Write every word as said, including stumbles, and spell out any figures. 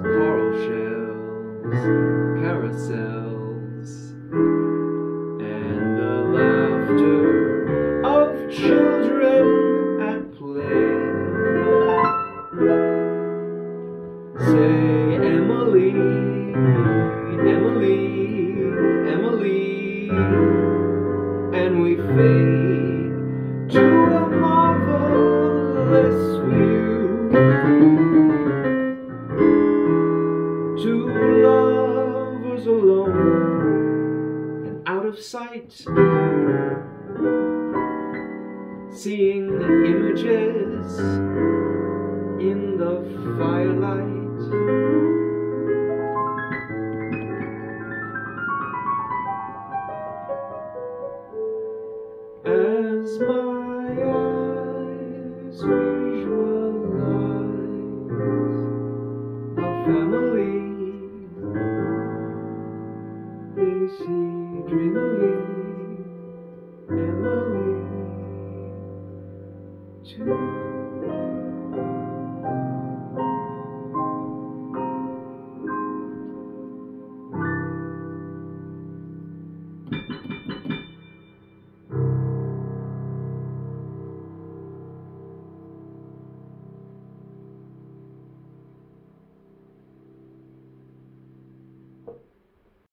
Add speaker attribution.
Speaker 1: coral shells, carousels, and the laughter of children at play. Say, Emily, Emily, Emily, and we fade to a marvelous view. Two lovers alone and out of sight, seeing images in the firelight. As my eyes visualize a family, they see dreamily Emily too.